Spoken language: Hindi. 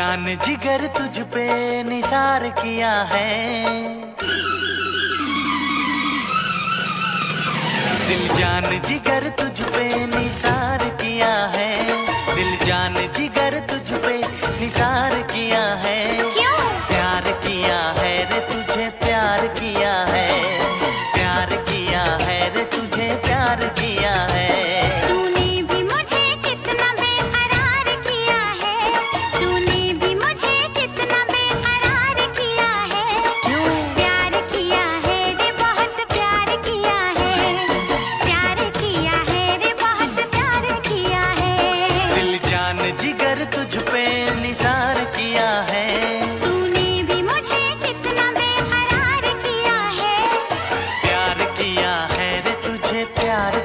जान जिगर तुझ पे निसार किया है, दिल जान जिगर तुझ पे निसार किया है, दिल जान जिगर तुझ पे निसार किया है। क्यों? प्यार किया है रे तुझे प्यार किया है, प्यार किया है रे तुझे प्यार किया है। तूने भी मुझे कितना बेकरार किया है, तूने भी मुझे कितना बेकरार किया है। क्यों? प्यार किया है रे बहुत प्यार किया है, प्यार किया है रे बहुत प्यार किया है। दिल जान जिगर तुझ पे निसार किया है, तूने भी मुझे कितना बेकरार किया है। प्यार किया है रे तुझे प्यार